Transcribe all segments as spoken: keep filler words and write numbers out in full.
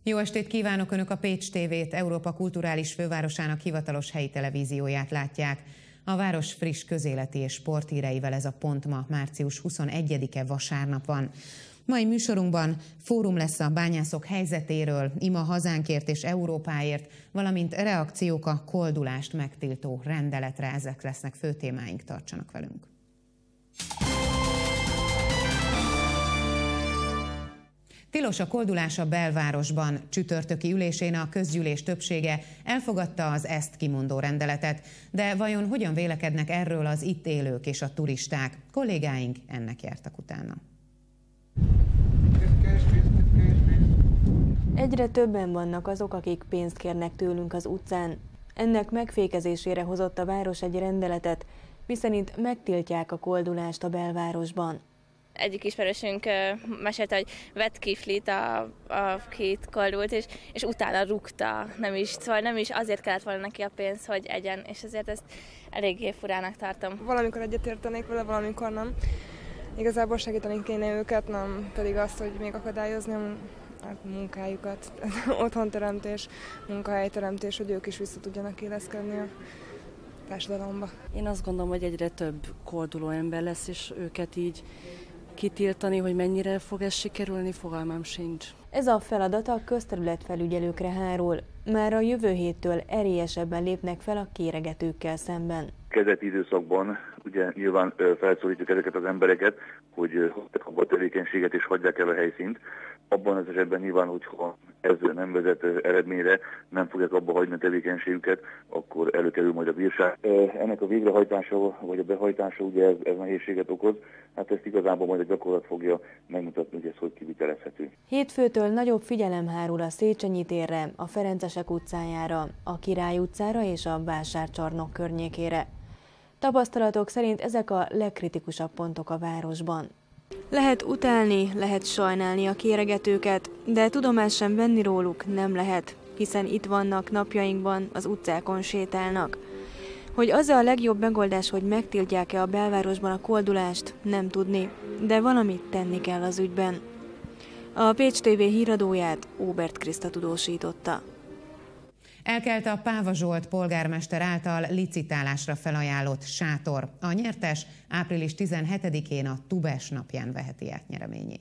Jó estét kívánok! Önök a Pécs té vét, Európa kulturális fővárosának hivatalos helyi televízióját látják. A város friss közéleti és sporthíreivel ez a pont ma, március huszonegyedike vasárnap van. Mai műsorunkban fórum lesz a bányászok helyzetéről, ima hazánkért és Európáért, valamint reakciók a koldulást megtiltó rendeletre. Ezek lesznek fő témáink, tartsanak velünk! Tilos a koldulás a belvárosban. Csütörtöki ülésén a közgyűlés többsége elfogadta az ezt kimondó rendeletet. De vajon hogyan vélekednek erről az itt élők és a turisták? Kollégáink ennek jártak utána. Egyre többen vannak azok, akik pénzt kérnek tőlünk az utcán. Ennek megfékezésére hozott a város egy rendeletet, miszerint megtiltják a koldulást a belvárosban. Egyik ismerősünk mesélte, hogy vett kiflit a, a két koldult, és, és utána rúgta, nem is, szóval nem is azért kellett volna neki a pénz, hogy egyen, és ezért ezt eléggé furának tartom. Valamikor egyetértenék vele, valamikor nem. Igazából segíteni kéne őket, nem pedig azt, hogy még akadályozni a munkájukat, otthonteremtés, munkahelyteremtés, hogy ők is vissza tudjanak éleszkedni a társadalomba. Én azt gondolom, hogy egyre több kolduló ember lesz, és őket így kitiltani, hogy mennyire fog ez sikerülni, fogalmam sincs. Ez a feladat a közterületfelügyelőkre hárul. Már a jövő héttől erélyesebben lépnek fel a kéregetőkkel szemben. Kezdeti időszakban ugye nyilván felszólítjuk ezeket az embereket, hogy hagyják abba a tevékenységet és hagyják el a helyszínt. Abban az esetben nyilván, hogyha ez nem vezet eredményre, nem fogják abba hagyni a tevékenységüket, akkor előkerül majd a bírság. Ennek a végrehajtása vagy a behajtása ugye ez, ez nehézséget okoz, hát ezt igazából majd a gyakorlat fogja megmutatni, hogy ez hogy kivitelezhető. Hétfőtől nagyobb figyelem hárul a Széchenyi térre, a Ferencesek utcájára, a Király utcára és a Vásárcsarnok környékére. Tapasztalatok szerint ezek a legkritikusabb pontok a városban. Lehet utálni, lehet sajnálni a kéregetőket, de tudomást sem venni róluk nem lehet, hiszen itt vannak napjainkban, az utcákon sétálnak. Hogy az a legjobb megoldás, hogy megtiltják-e a belvárosban a koldulást, nem tudni, de valamit tenni kell az ügyben. A Pécs té vé híradóját Óbert Kriszta tudósította. Elkelt a Páva Zsolt polgármester által licitálásra felajánlott sátor. A nyertes április tizenhetedikén a Tubes napján veheti át nyereményét.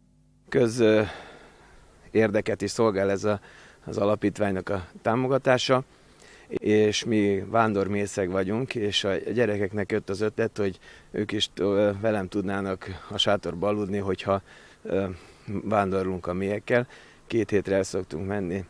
Köz érdeket is szolgál ez a, az alapítványnak a támogatása, és mi vándormészek vagyunk, és a gyerekeknek jött az ötlet, hogy ők is velem tudnának a sátorba aludni, hogyha vándorlunk a méhekkel. Két hétre el szoktunk menni,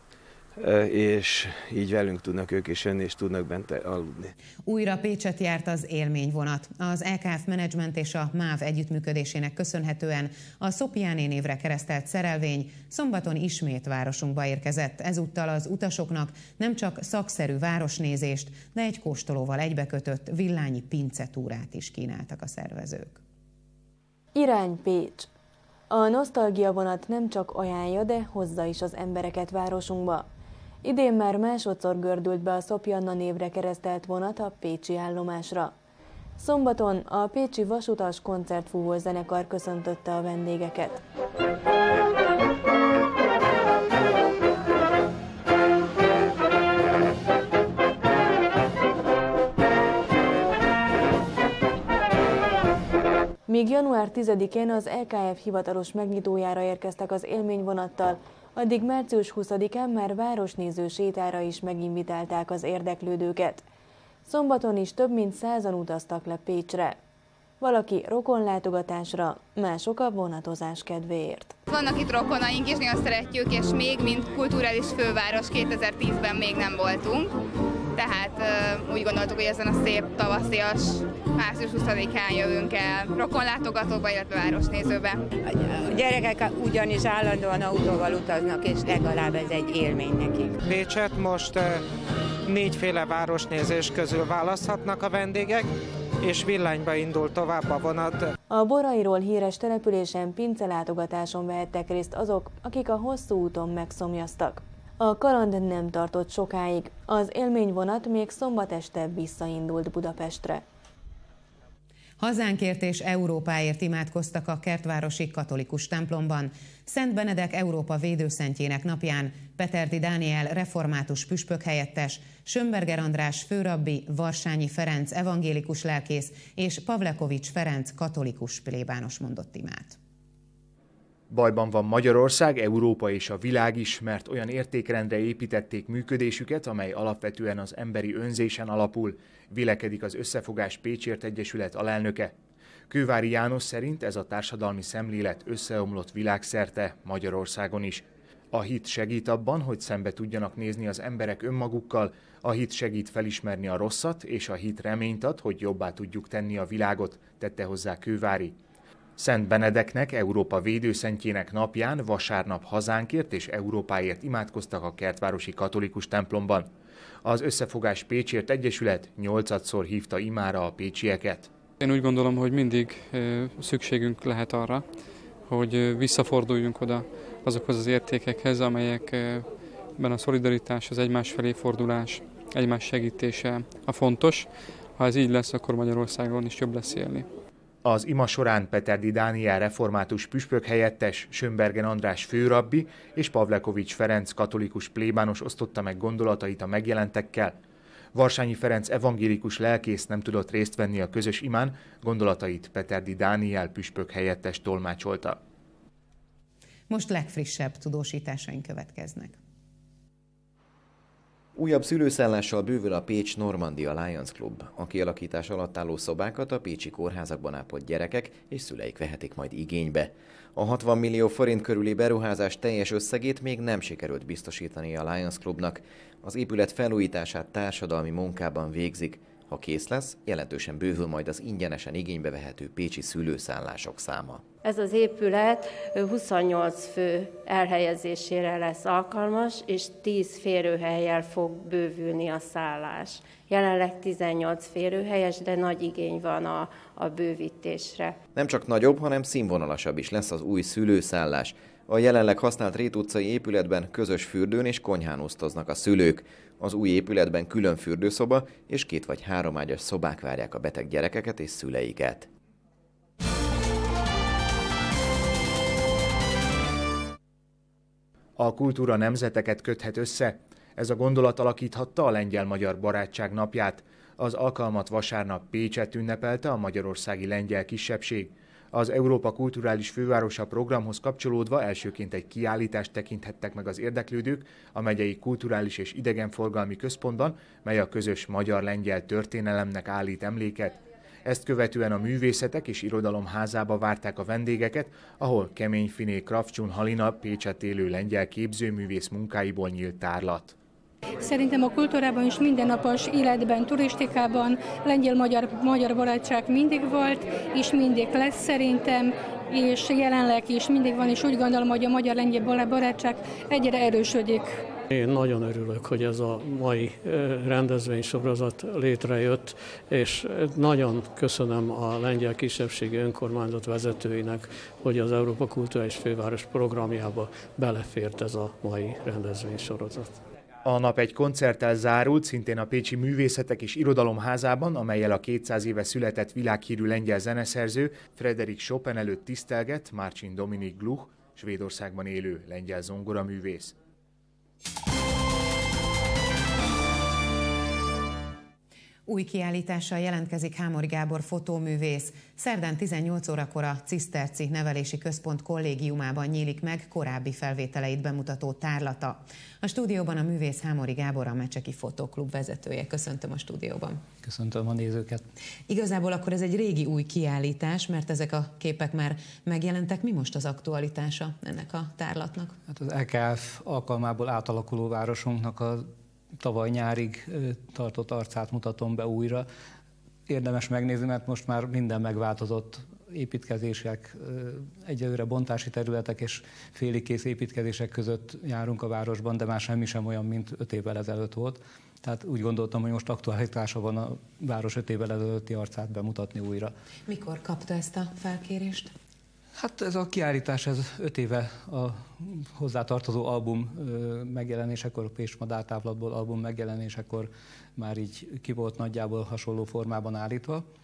és így velünk tudnak ők is jönni, és tudnak bent aludni. Újra Pécset járt az élményvonat. Az é ká ef Management és a MÁV együttműködésének köszönhetően a Szopiáné névre keresztelt szerelvény szombaton ismét városunkba érkezett. Ezúttal az utasoknak nem csak szakszerű városnézést, de egy kóstolóval egybekötött villányi pincetúrát is kínáltak a szervezők. Irány Pécs. A nosztalgia vonat nem csak ajánlja, de hozza is az embereket városunkba. Idén már másodszor gördült be a Szopjanna névre keresztelt vonat a pécsi állomásra. Szombaton a pécsi vasutas koncertfúvó zenekar köszöntötte a vendégeket. Míg január tizedikén az é ká ef hivatalos megnyitójára érkeztek az élményvonattal, addig március huszadikán már városnéző sétára is meginvitálták az érdeklődőket. Szombaton is több mint százan utaztak le Pécsre. Valaki rokonlátogatásra, mások a vonatozás kedvéért. Vannak itt rokonaink, és nagyon szeretjük, és még, mint kulturális főváros kétezer-tízben még nem voltunk. Tehát uh, úgy gondoltuk, hogy ezen a szép tavaszias március huszadikán jövünk el rokonlátogatóba, illetve városnézőbe. A gyerekek ugyanis állandóan autóval utaznak, és legalább ez egy élmény nekik. Pécset most uh, négyféle városnézés közül választhatnak a vendégek, és villányba indul tovább a vonat. A Borairól híres településen pincelátogatáson vehettek részt azok, akik a hosszú úton megszomjaztak. A kaland nem tartott sokáig, az élményvonat még szombat este visszaindult Budapestre. Hazánkért és Európáért imádkoztak a kertvárosi katolikus templomban. Szent Benedek Európa védőszentjének napján Peterdi Dániel református püspök helyettes, Schönberger András főrabbi, Varsányi Ferenc evangélikus lelkész és Pavlekovics Ferenc katolikus plébános mondott imát. Bajban van Magyarország, Európa és a világ is, mert olyan értékrendre építették működésüket, amely alapvetően az emberi önzésen alapul, vélekedik az Összefogás Pécsért Egyesület alelnöke. Kővári János szerint ez a társadalmi szemlélet összeomlott világszerte, Magyarországon is. A hit segít abban, hogy szembe tudjanak nézni az emberek önmagukkal, a hit segít felismerni a rosszat, és a hit reményt ad, hogy jobbá tudjuk tenni a világot, tette hozzá Kővári. Szent Benedeknek, Európa védőszentjének napján vasárnap hazánkért és Európáért imádkoztak a kertvárosi katolikus templomban. Az Összefogás Pécsért Egyesület nyolcadszor hívta imára a pécsieket. Én úgy gondolom, hogy mindig szükségünk lehet arra, hogy visszaforduljunk oda azokhoz az értékekhez, amelyekben a szolidaritás, az egymás felé fordulás, egymás segítése a fontos. Ha ez így lesz, akkor Magyarországon is jobb lesz élni. Az ima során Peterdi Dániel református püspök helyettes, Schönberger András főrabbi és Pavlekovics Ferenc katolikus plébános osztotta meg gondolatait a megjelentekkel. Varsányi Ferenc evangélikus lelkész nem tudott részt venni a közös imán, gondolatait Peterdi Dániel püspök helyettes tolmácsolta. Most legfrissebb tudósításaink következnek. Újabb szülőszállással bővül a Pécs Normandia Lions Club. A kialakítás alatt álló szobákat a pécsi kórházakban ápolt gyerekek és szüleik vehetik majd igénybe. A hatvan millió forint körüli beruházás teljes összegét még nem sikerült biztosítani a Lions Clubnak. Az épület felújítását társadalmi munkában végzik. Ha kész lesz, jelentősen bővül majd az ingyenesen igénybe vehető pécsi szülőszállások száma. Ez az épület huszonnyolc fő elhelyezésére lesz alkalmas, és tíz férőhellyel fog bővülni a szállás. Jelenleg tizennyolc férőhelyes, de nagy igény van a, a bővítésre. Nem csak nagyobb, hanem színvonalasabb is lesz az új szülőszállás. A jelenleg használt Rét utcai épületben közös fürdőn és konyhán osztoznak a szülők. Az új épületben külön fürdőszoba és két vagy három ágyas szobák várják a beteg gyerekeket és szüleiket. A kultúra nemzeteket köthet össze. Ez a gondolat alakíthatta a lengyel-magyar barátság napját. Az alkalmat vasárnap Pécset ünnepelte a magyarországi lengyel kisebbség. Az Európa Kulturális Fővárosa programhoz kapcsolódva elsőként egy kiállítást tekinthettek meg az érdeklődők a megyei kulturális és idegenforgalmi központban, mely a közös magyar-lengyel történelemnek állít emléket. Ezt követően a Művészetek és Irodalom házába várták a vendégeket, ahol Keményfiné Kravcsun Halina Pécset élő lengyel képzőművész munkáiból nyílt tárlat. Szerintem a kultúrában is mindennapos életben, turistikában lengyel-magyar magyar barátság mindig volt, és mindig lesz szerintem, és jelenleg is mindig van, és úgy gondolom, hogy a magyar-lengyel barátság egyre erősödik. Én nagyon örülök, hogy ez a mai rendezvénysorozat létrejött, és nagyon köszönöm a lengyel kisebbségi önkormányzat vezetőinek, hogy az Európa Kulturális Főváros programjába belefért ez a mai rendezvénysorozat. A nap egy koncerttel zárult, szintén a Pécsi Művészetek és Irodalom házában, amellyel a kétszáz éve született világhírű lengyel zeneszerző Frédéric Chopin előtt tisztelgett Marcin Dominik Gluch, Svédországban élő lengyel zongoraművész. Új kiállítással jelentkezik Hámori Gábor fotóművész. Szerdán tizennyolc órakor a Ciszterci Nevelési Központ kollégiumában nyílik meg korábbi felvételeit bemutató tárlata. A stúdióban a művész Hámori Gábor, a Mecseki Fotóklub vezetője. Köszöntöm a stúdióban. Köszöntöm a nézőket. Igazából akkor ez egy régi új kiállítás, mert ezek a képek már megjelentek. Mi most az aktualitása ennek a tárlatnak? Hát az E K F alkalmából átalakuló városunknak a tavaly nyárig tartott arcát mutatom be újra. Érdemes megnézni, mert most már minden megváltozott. Építkezések, egyelőre bontási területek és félig kész építkezések között járunk a városban, de már semmi sem olyan, mint öt évvel ezelőtt volt. Tehát úgy gondoltam, hogy most aktualitása van a város öt évvel ezelőtti arcát bemutatni újra. Mikor kapta ezt a felkérést? Hát ez a kiállítás, ez öt éve a hozzátartozó album megjelenésekor, a Pécs madártávlatból album megjelenésekor már így ki volt nagyjából hasonló formában állítva.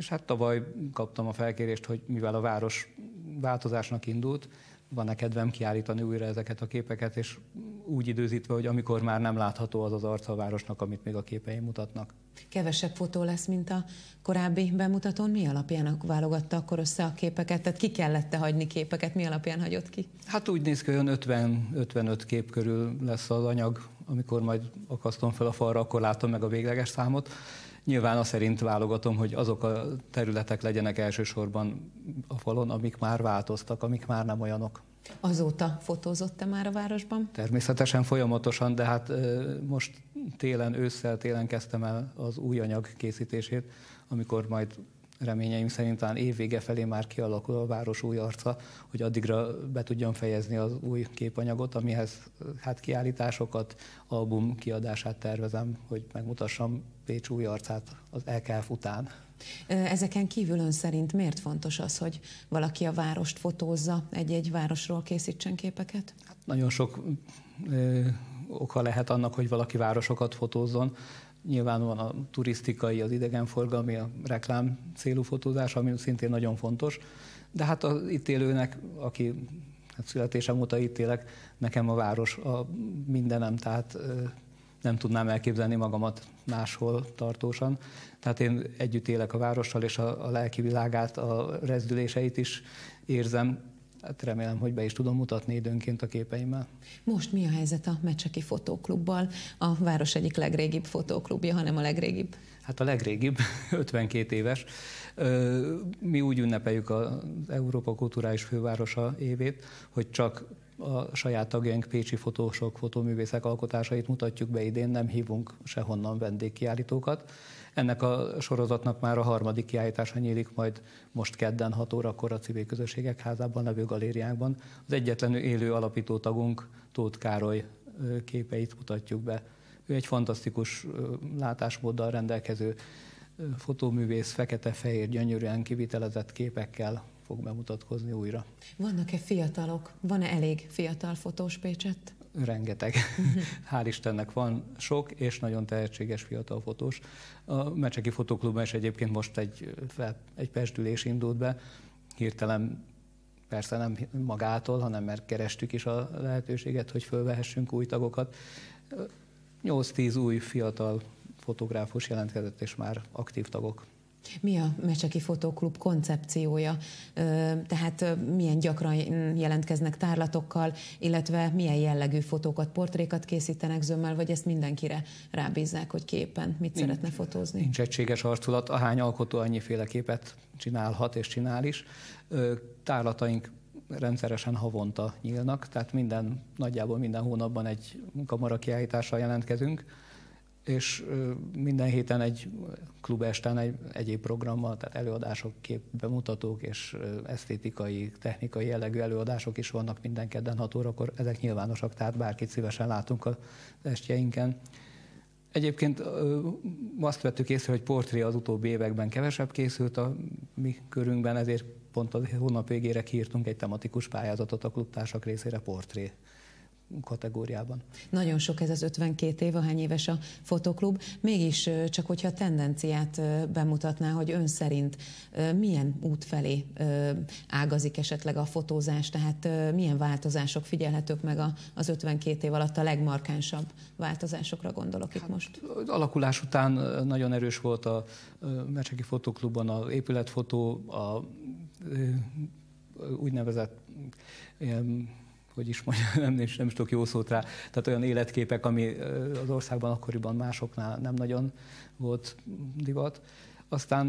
És hát tavaly kaptam a felkérést, hogy mivel a város változásnak indult, van-e kedvem kiállítani újra ezeket a képeket, és úgy időzítve, hogy amikor már nem látható az az arca a városnak, amit még a képeim mutatnak. Kevesebb fotó lesz, mint a korábbi bemutatón. Mi alapján válogatta akkor össze a képeket? Tehát ki kellett hagyni képeket, mi alapján hagyott ki? Hát úgy néz ki, olyan ötven-ötvenöt kép körül lesz az anyag, amikor majd akasztom fel a falra, akkor látom meg a végleges számot. Nyilván azt szerint válogatom, hogy azok a területek legyenek elsősorban a falon, amik már változtak, amik már nem olyanok. Azóta fotózott-e már a városban? Természetesen folyamatosan, de hát most télen, ősszel, télen kezdtem el az új anyag készítését, amikor majd reményeim szerint talán évvége felé már kialakul a város új arca, hogy addigra be tudjam fejezni az új képanyagot, amihez hát kiállításokat, album kiadását tervezem, hogy megmutassam Pécs új arcát az é ká ef után. Ezeken kívül ön szerint miért fontos az, hogy valaki a várost fotózza, egy-egy városról készítsen képeket? Hát nagyon sok ö, oka lehet annak, hogy valaki városokat fotózzon. Nyilván van a turisztikai, az idegenforgalmi, a reklám célú fotózás, ami szintén nagyon fontos. De hát az itt élőnek, aki hát születésem óta itt élek, nekem a város a mindenem, tehát ö, nem tudnám elképzelni magamat máshol tartósan. Tehát én együtt élek a várossal, és a, a lelki világát, a rezdüléseit is érzem. Hát remélem, hogy be is tudom mutatni időnként a képeimmel. Most mi a helyzet a Mecseki Fotóklubbal? A város egyik legrégibb fotóklubja, hanem a legrégibb? Hát a legrégibb, ötvenkét éves. Mi úgy ünnepeljük az Európa Kulturális Fővárosa évét, hogy csak a saját tagjaink, pécsi fotósok, fotóművészek alkotásait mutatjuk be idén, nem hívunk sehonnan vendégkiállítókat. Ennek a sorozatnak már a harmadik kiállítása nyílik majd most kedden hat órakor a Civil Közösségek Házában levő galériákban. Az egyetlen élő alapító tagunk, Tóth Károly képeit mutatjuk be. Ő egy fantasztikus látásmóddal rendelkező fotóművész, fekete-fehér, gyönyörűen kivitelezett képekkel fog bemutatkozni újra. Vannak-e fiatalok? Van-e elég fiatal fotós Pécsett? Rengeteg. Hál' Istennek van sok és nagyon tehetséges fiatal fotós. A Mecseki Fotóklubban is egyébként most egy, egy pestülés indult be. Hirtelen persze nem magától, hanem mert kerestük is a lehetőséget, hogy fölvehessünk új tagokat. nyolc-tíz új fiatal fotográfus jelentkezett, és már aktív tagok. Mi a Mecseki Fotóklub koncepciója? Tehát milyen gyakran jelentkeznek tárlatokkal, illetve milyen jellegű fotókat, portrékat készítenek zömmel, vagy ezt mindenkire rábízzák, hogy képen mit nincs, szeretne fotózni? Nincs egységes arculat, ahány alkotó annyiféle képet csinálhat és csinál is. Tárlataink rendszeresen havonta nyílnak, tehát minden, nagyjából minden hónapban egy kamarakiállítással jelentkezünk, és minden héten egy klubesten egy egyéb programmal, tehát előadások, képbemutatók és esztétikai, technikai jellegű előadások is vannak minden kedden hat órakor. Ezek nyilvánosak, tehát bárkit szívesen látunk az estjeinken. Egyébként azt vettük észre, hogy portré az utóbbi években kevesebb készült a mi körünkben, ezért pont a hónap végére kiírtunk egy tematikus pályázatot a klubtársak részére portré kategóriában. Nagyon sok ez az ötvenkét év, ahány éves a fotoklub. Mégis csak hogyha a tendenciát bemutatná, hogy ön szerint milyen út felé ágazik esetleg a fotózás, tehát milyen változások figyelhetők meg az ötvenkét év alatt, a legmarkánsabb változásokra gondolok itt most? Az alakulás után nagyon erős volt a Mecseki Fotóklubban az épületfotó, a úgynevezett ilyen, hogy is mondjam, nem, nem, nem is tudok jó szót rá, tehát olyan életképek, ami az országban akkoriban másoknál nem nagyon volt divat. Aztán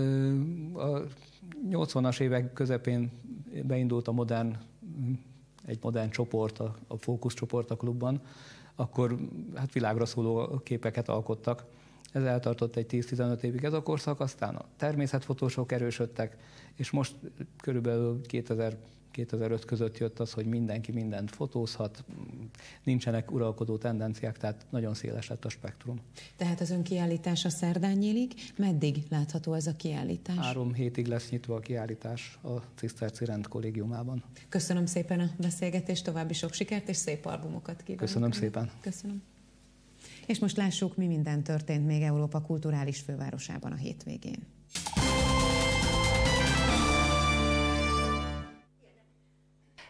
a nyolcvanas évek közepén beindult a modern, egy modern csoport, a, a fókuszcsoport a klubban, akkor hát világra szóló képeket alkottak. Ez eltartott egy tíz-tizenöt évig ez a korszak, aztán a természetfotósok erősödtek, és most körülbelül kétezer kétezer-öt között jött az, hogy mindenki mindent fotózhat, nincsenek uralkodó tendenciák, tehát nagyon széles lett a spektrum. Tehát az ön kiállítása szerdán nyílik, meddig látható ez a kiállítás? Három hétig lesz nyitva a kiállítás a Ciszterci Rend kollégiumában. Köszönöm szépen a beszélgetést, további sok sikert és szép albumokat kívánok. Köszönöm szépen. Köszönöm. És most lássuk, mi minden történt még Európa kulturális fővárosában a hétvégén.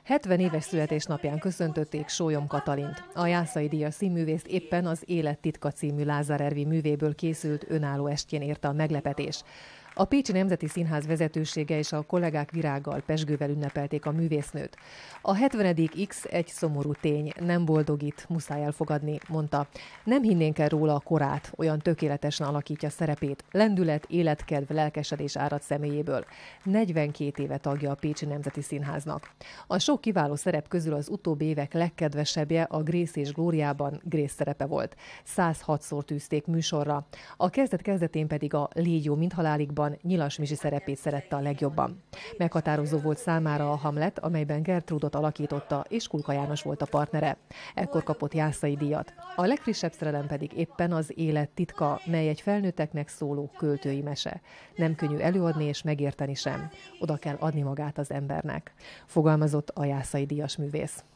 hetven éves születésnapján köszöntötték Sólyom Katalint. A Jászai díjas színművészt éppen az Élet titka című Lázár Ervi művéből készült önálló estjén érte a meglepetés. A Pécsi Nemzeti Színház vezetősége és a kollégák virággal, pezsgővel ünnepelték a művésznőt. A hetvenedik X egy szomorú tény, nem boldogít, muszáj elfogadni, mondta. Nem hinnénk el róla a korát, olyan tökéletesen alakítja szerepét. Lendület, életkedv, lelkesedés árad személyéből. negyvenkét éve tagja a Pécsi Nemzeti Színháznak. A sok kiváló szerep közül az utóbbi évek legkedvesebbje a Grész és Glóriában Grész szerepe volt. százhatszor tűzték műsorra. A kezdet-kezdetén pedig a Légy jó, mint haláligban Nyilas Misi szerepét szerette a legjobban. Meghatározó volt számára a Hamlet, amelyben Gertrúdot alakította, és Kulka János volt a partnere. Ekkor kapott Jászai díjat. A legfrissebb szerelem pedig éppen az Élet titka, mely egy felnőtteknek szóló költői mese. Nem könnyű előadni és megérteni sem. Oda kell adni magát az embernek. Fogalmazott a Jászai díjas művész.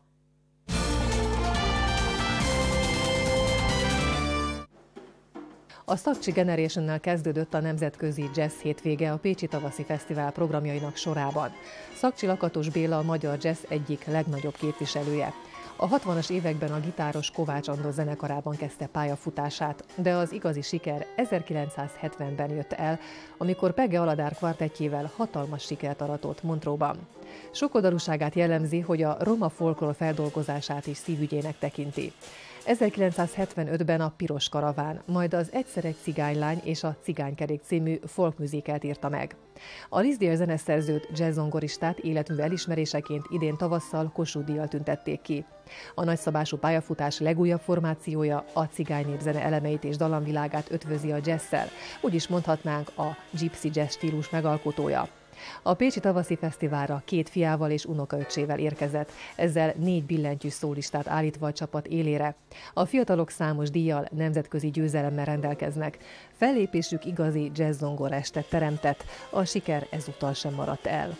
A Szakcsi Generationnel kezdődött a nemzetközi jazz hétvége a Pécsi Tavaszi Fesztivál programjainak sorában. Szakcsi Lakatos Béla a magyar jazz egyik legnagyobb képviselője. A hatvanas években a gitáros Kovács Andor zenekarában kezdte pályafutását, de az igazi siker ezerkilencszázhetvenben jött el, amikor Pegge Aladár kvartettjével hatalmas sikert aratott Montreuxban. Sokoldalúságát jellemzi, hogy a roma folklór feldolgozását is szívügyének tekinti. ezerkilencszázhetvenötben a Piros karaván, majd az Egyszer egy cigánylány és a Cigánykerék című folkműzikelt írta meg. A Liszt-díjas zeneszerzőt, jazzzongoristát életműve elismeréseként idén tavasszal Kossuth-díjjal tüntették ki. A nagyszabású pályafutás legújabb formációja a cigánynépzene elemeit és dallamvilágát ötvözi a jazzszel, úgyis mondhatnánk a gypsy jazz stílus megalkotója. A Pécsi Tavaszi Fesztiválra két fiával és unokaöccsével érkezett, ezzel négy billentyűs szólistát állítva a csapat élére. A fiatalok számos díjjal, nemzetközi győzelemmel rendelkeznek. Fellépésük igazi jazz-zongora estet teremtett, a siker ezúttal sem maradt el.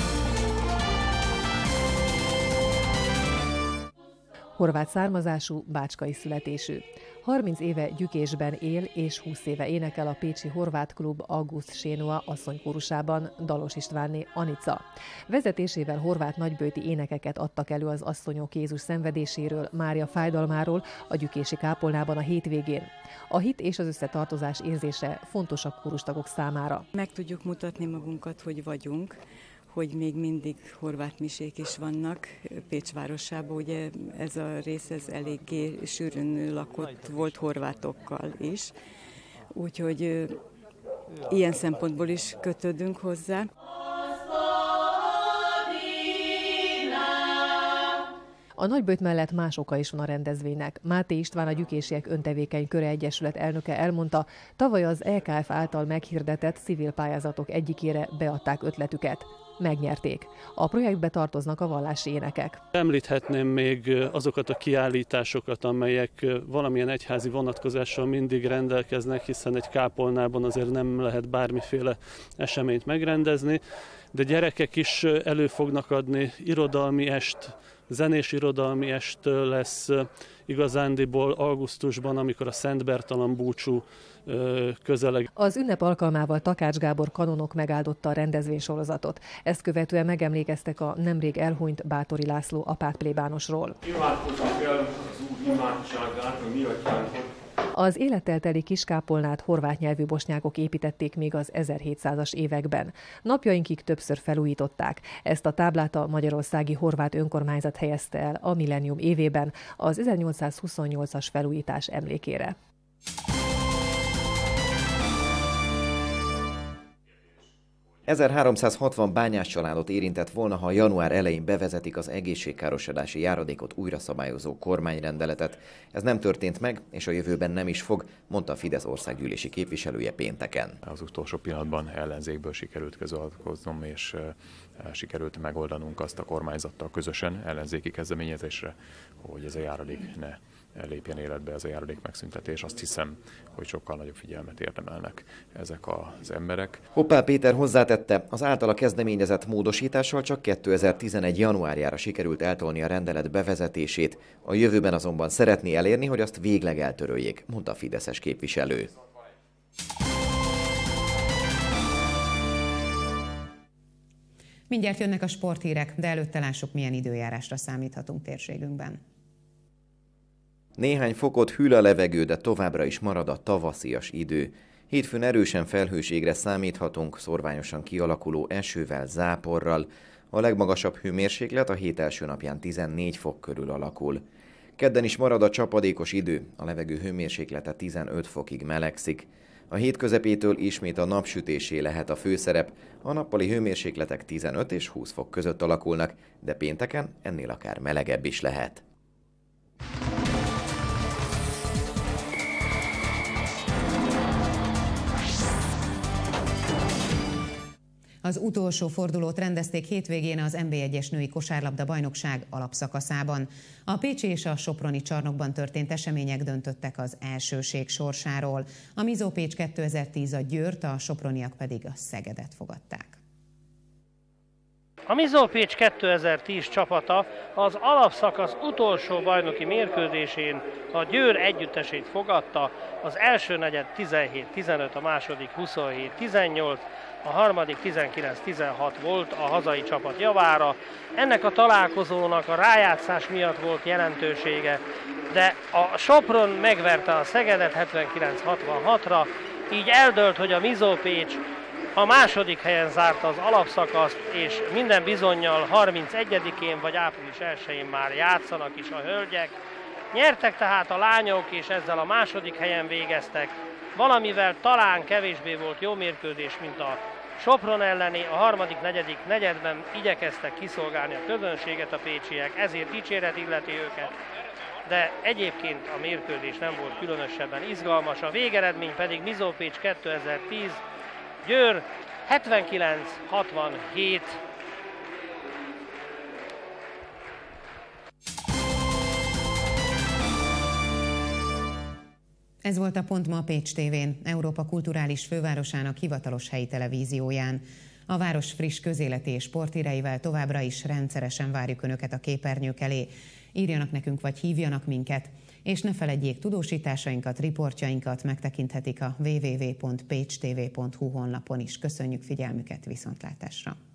Horvát származású, bácskai születésű. harminc éve Gyükésben él és húsz éve énekel a pécsi horvát klub August Sénua asszonykórusában Dalos Istvánné Anica. Vezetésével horvát nagyböjti énekeket adtak elő az asszonyok Jézus szenvedéséről, Mária fájdalmáról a gyükési kápolnában a hétvégén. A hit és az összetartozás érzése fontos a kórustagok számára. Meg tudjuk mutatni magunkat, hogy vagyunk, hogy még mindig horvát misék is vannak Pécs városában. Ugye ez a rész ez eléggé sűrűn lakott volt horvátokkal is, úgyhogy ilyen szempontból is kötődünk hozzá. A nagyböjt mellett más oka is van a rendezvénynek. Máté István, a Gyükésiek Öntevékeny Köre Egyesület elnöke elmondta, tavaly az é ká ef által meghirdetett civil pályázatok egyikére beadták ötletüket. Megnyerték. A projektbe tartoznak a vallási énekek. Említhetném még azokat a kiállításokat, amelyek valamilyen egyházi vonatkozással mindig rendelkeznek, hiszen egy kápolnában azért nem lehet bármiféle eseményt megrendezni, de gyerekek is elő fognak adni, irodalmi est, zenés irodalmi est lesz igazándiból augusztusban, amikor a Szent Bertalan búcsú közeleg. Az ünnep alkalmával Takács Gábor kanonok megáldotta a rendezvénysorozatot. Ezt követően megemlékeztek a nemrég elhunyt Báthori László apát plébánosról. Imádkozzuk el az Úr imádságát, a mi atyánkot. Az élettel teli kiskápolnát horvát nyelvű bosnyákok építették még az ezerhétszázas években. Napjainkig többször felújították. Ezt a táblát a magyarországi horvát önkormányzat helyezte el a millennium évében az ezernyolcszázhuszonnyolcas felújítás emlékére. ezerháromszázhatvan bányás családot érintett volna, ha január elején bevezetik az egészségkárosodási járadékot újra szabályozó kormányrendeletet. Ez nem történt meg, és a jövőben nem is fog, mondta a Fidesz országgyűlési képviselője pénteken. Az utolsó pillanatban ellenzékből sikerült közalkoznom, és sikerült megoldanunk azt a kormányzattal közösen ellenzéki kezdeményezésre, hogy ez a járadék ne lépjen életbe, ez a járadék megszüntetés. Azt hiszem, hogy sokkal nagyobb figyelmet érdemelnek ezek az emberek. Hoppál Péter hozzátette, az általa kezdeményezett módosítással csak kétezer-tizenegy januárjára sikerült eltolni a rendelet bevezetését. A jövőben azonban szeretné elérni, hogy azt végleg eltöröljék, mondta a fideszes képviselő. Mindjárt jönnek a sporthírek, de előtte lássuk, milyen időjárásra számíthatunk térségünkben. Néhány fokot hűl a levegő, de továbbra is marad a tavaszias idő. Hétfőn erősen felhőségre számíthatunk, szorványosan kialakuló esővel, záporral. A legmagasabb hőmérséklet a hét első napján tizennégy fok körül alakul. Kedden is marad a csapadékos idő, a levegő hőmérséklete tizenöt fokig melegszik. A hét közepétől ismét a napsütésé lehet a főszerep, a nappali hőmérsékletek tizenöt és húsz fok között alakulnak, de pénteken ennél akár melegebb is lehet. Az utolsó fordulót rendezték hétvégén az en bé egyes női kosárlabda bajnokság alapszakaszában. A pécsi és a soproni csarnokban történt események döntöttek az elsőség sorsáról. A Mizó Pécs kétezer-tíz a Győrt, a soproniak pedig a Szegedet fogadták. A Mizó Pécs kétezer-tíz csapata az alapszakasz utolsó bajnoki mérkőzésén a Győr együttesét fogadta, az első negyed tizenhét tizenöt, a második huszonhét tizennyolc, a harmadik tizenkilenc tizenhat volt a hazai csapat javára. Ennek a találkozónak a rájátszás miatt volt jelentősége, de a Sopron megverte a Szegedet hetvenkilenc hatvanhatra, így eldőlt, hogy a Mizó Pécs a második helyen zárta az alapszakaszt, és minden bizonnyal harmincegyedikén vagy április elsején már játszanak is a hölgyek. Nyertek tehát a lányok, és ezzel a második helyen végeztek. Valamivel talán kevésbé volt jó mérkőzés, mint a Sopron elleni, a harmadik, negyedik negyedben igyekeztek kiszolgálni a közönséget a pécsiek, ezért dicséret illeti őket, de egyébként a mérkőzés nem volt különösebben izgalmas, a végeredmény pedig Mizó Pécs kétezer-tíz, Győr hetvenkilenc hatvanhét. Ez volt a Pont ma a Pécs tévén, Európa kulturális fővárosának hivatalos helyi televízióján. A város friss közéleti és sporthíreivel továbbra is rendszeresen várjuk Önöket a képernyők elé. Írjanak nekünk vagy hívjanak minket, és ne feledjék, tudósításainkat, riportjainkat megtekinthetik a double-u double-u double-u pont pécstv pont hu honlapon is. Köszönjük figyelmüket, viszontlátásra!